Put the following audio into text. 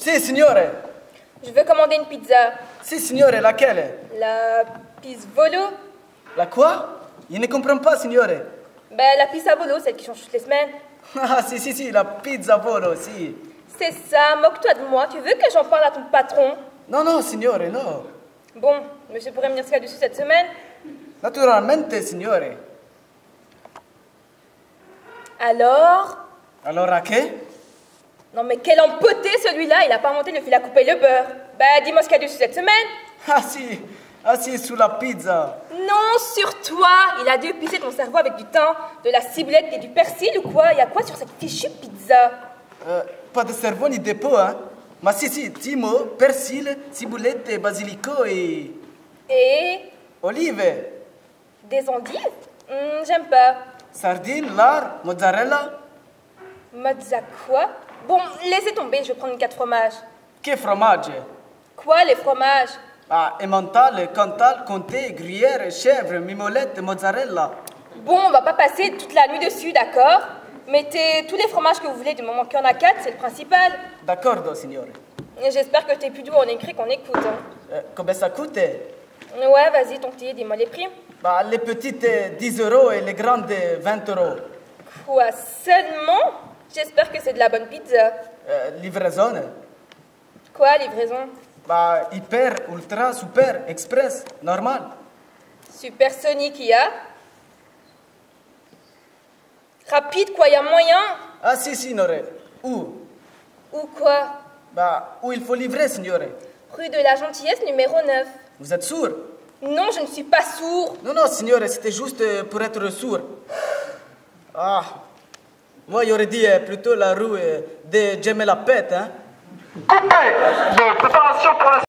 Si, signore. Je veux commander une pizza. Si, signore, laquelle? La pizza volo. La quoi? Je ne comprends pas, signore. Ben, la pizza volo, celle qui change toutes les semaines. Ah, si, la pizza volo, si. C'est ça, moque-toi de moi. Tu veux que j'en parle à ton patron? Non, signore, no. Bon, monsieur pourrait me dire ce qu'il y a dessus cette semaine? Naturalmente, signore. Alors? Alors, à qué? Non mais quel empoté celui-là, il a pas inventé le fil à couper le beurre. Ben, dis-moi ce qu'il y a dessus cette semaine. Ah si, sous la pizza. Non, sur toi. Il a dû épicer ton cerveau avec du thym, de la ciboulette et du persil ou quoi? Il y a quoi sur cette fichue pizza? Pas de cerveau ni de peau, hein. Mais si, timo, persil, ciboulette, basilico et... Et? Olive. Des endives? J'aime pas. Sardines, lard, mozzarella. Mozza quoi? Bon, laissez tomber, je vais prendre une 4 fromages. Que fromage? Quoi, les fromages? Ah, emmental, cantal, comté, gruyère, chèvre, mimolette, mozzarella. Bon, on va pas passer toute la nuit dessus, d'accord? Mettez tous les fromages que vous voulez, du moment qu'il y en a 4, c'est le principal. D'accordo, signore. J'espère que t'es plus doux en écrit qu'on écoute. Hein. Combien ça coûte? Ouais, vas-y, ton petit, dis-moi les prix. Bah, les petites, 10 € et les grandes, 20 €. Quoi, seulement? J'espère que c'est de la bonne pizza. Livraison? Quoi, livraison? Bah, hyper, ultra, super, express, normal. Supersonique, il y a? Rapide, quoi, y a moyen? Ah, si, signore. Où? Ou quoi? Bah, où il faut livrer, signore? Rue de la Gentillesse, numéro 9. Vous êtes sourd? Non, je ne suis pas sourd. Non, signore, c'était juste pour être sourd. Ah, moi, j'aurais dit plutôt la rue de Gemelapet, hein? Coupé de